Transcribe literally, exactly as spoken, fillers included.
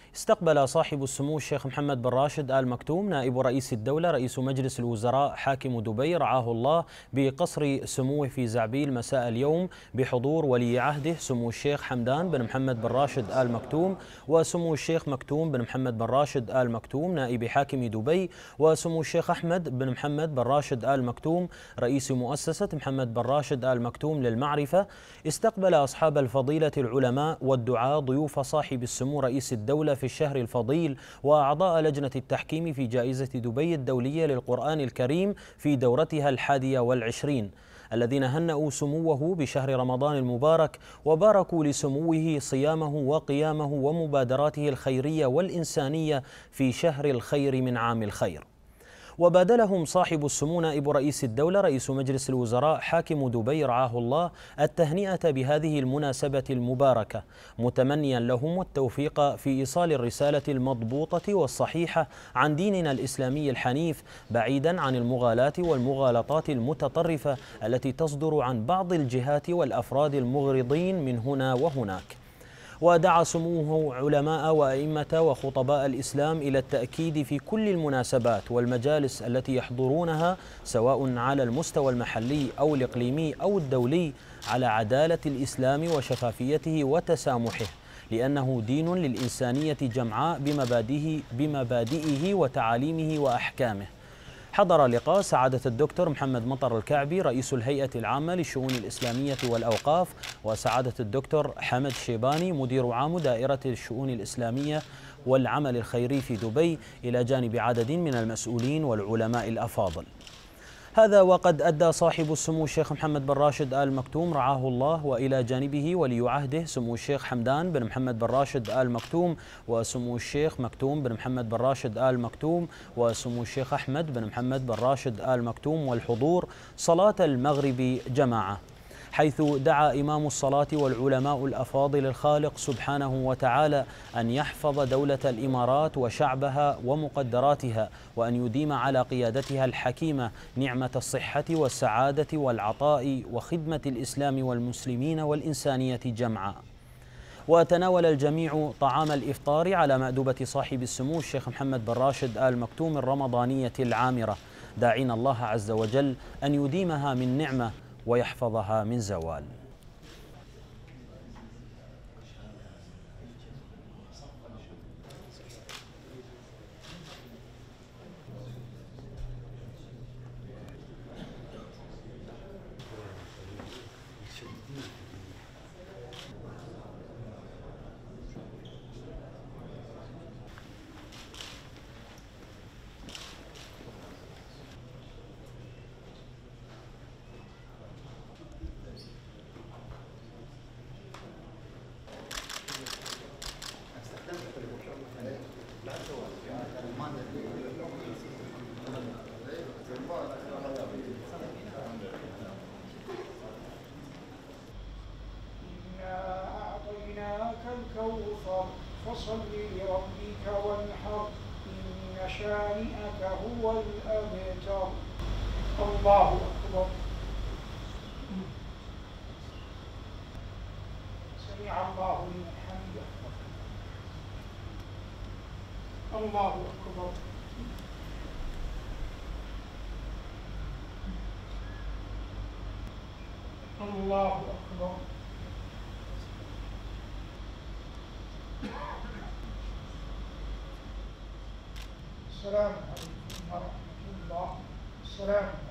استقبل صاحب السمو الشيخ محمد بن راشد آل مكتوم نائب رئيس الدولة رئيس مجلس الوزراء حاكم دبي رعاه الله بقصر سموه في زعبيل مساء اليوم بحضور ولي عهده سمو الشيخ حمدان بن محمد بن راشد آل مكتوم وسمو الشيخ مكتوم بن محمد بن راشد آل مكتوم نائب حاكم دبي وسمو الشيخ أحمد بن محمد بن راشد آل مكتوم رئيس مؤسسة محمد بن راشد آل مكتوم للمعرفة. استقبل أصحاب الفضيلة العلماء والدعاة ضيوف صاحب السمو رئيس الدولة في الشهر الفضيل وأعضاء لجنة التحكيم في جائزة دبي الدولية للقرآن الكريم في دورتها الحادية والعشرين، الذين هنأوا سموه بشهر رمضان المبارك وباركوا لسموه صيامه وقيامه ومبادراته الخيرية والإنسانية في شهر الخير من عام الخير. وبادلهم صاحب السمو نائب رئيس الدولة رئيس مجلس الوزراء حاكم دبي رعاه الله التهنئة بهذه المناسبة المباركة، متمنيا لهم التوفيق في إيصال الرسالة المضبوطة والصحيحة عن ديننا الإسلامي الحنيف، بعيدا عن المغالاة والمغالطات المتطرفة التي تصدر عن بعض الجهات والأفراد المغرضين من هنا وهناك. ودعا سموه علماء وأئمة وخطباء الإسلام إلى التأكيد في كل المناسبات والمجالس التي يحضرونها سواء على المستوى المحلي أو الإقليمي أو الدولي على عدالة الإسلام وشفافيته وتسامحه، لأنه دين للإنسانية جمعاء بمبادئه, بمبادئه وتعاليمه وأحكامه. حضر لقاء سعادة الدكتور محمد مطر الكعبي رئيس الهيئة العامة للشؤون الإسلامية والأوقاف وسعادة الدكتور حمد شيباني مدير عام دائرة الشؤون الإسلامية والعمل الخيري في دبي إلى جانب عدد من المسؤولين والعلماء الأفاضل. هذا وقد أدى صاحب السمو الشيخ محمد بن راشد آل مكتوم رعاه الله وإلى جانبه ولي عهده سمو الشيخ حمدان بن محمد بن راشد آل مكتوم وسمو الشيخ مكتوم بن محمد بن راشد آل مكتوم وسمو الشيخ أحمد بن محمد بن راشد آل مكتوم والحضور صلاة المغرب جماعة، حيث دعا إمام الصلاة والعلماء الأفاضل الخالق سبحانه وتعالى أن يحفظ دولة الإمارات وشعبها ومقدراتها، وأن يديم على قيادتها الحكيمة نعمة الصحة والسعادة والعطاء وخدمة الإسلام والمسلمين والإنسانية جمعاء. وتناول الجميع طعام الإفطار على مأدبة صاحب السمو الشيخ محمد بن راشد آل مكتوم الرمضانية العامرة، داعين الله عز وجل أن يديمها من نعمة ويحفظها من زوال. الكوثر فصل لربك وانحر إن شانئك هو الأبتر. الله أكبر. سمع الله لمن حمده. الله أكبر. الله أكبر. السلام عليكم ورحمة الله. السلام